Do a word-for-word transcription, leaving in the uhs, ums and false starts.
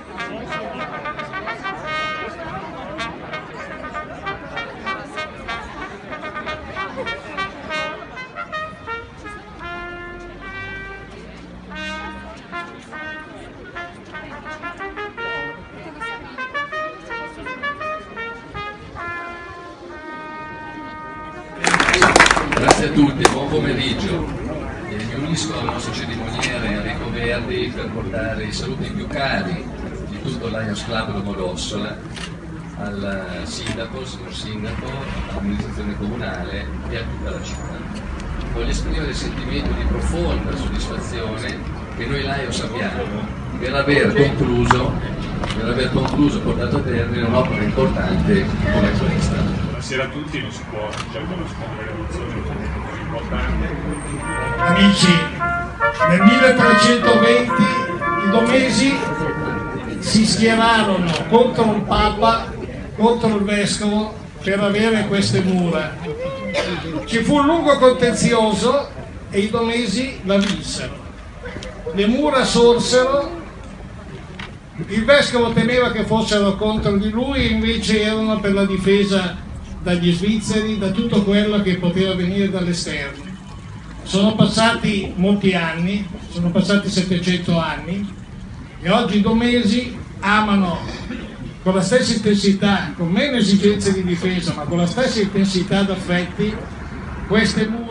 Grazie a tutti, buon pomeriggio. Eh, mi unisco al nostro cerimoniere Enrico Verdi per portare i saluti più cari di tutto il Lions Club Domodossola al sindaco, signor sindaco, all'amministrazione comunale e a tutta la città. Voglio esprimere il sentimento di profonda soddisfazione che noi Lions abbiamo per aver concluso, per aver concluso, portato a termine un'opera importante come questa. Buonasera a tutti, non si può, certo non si può fare rivoluzione così importante. Amici, nel milletrecentoventi i domesi si schierarono contro il Papa, contro il Vescovo per avere queste mura. Ci fu un lungo contenzioso e i domesi la vinsero. Le mura sorsero, il Vescovo temeva che fossero contro di lui e invece erano per la difesa dagli svizzeri, da tutto quello che poteva venire dall'esterno. Sono passati molti anni, sono passati settecento anni e oggi i domesi amano con la stessa intensità, con meno esigenze di difesa, ma con la stessa intensità d'affetti queste mura.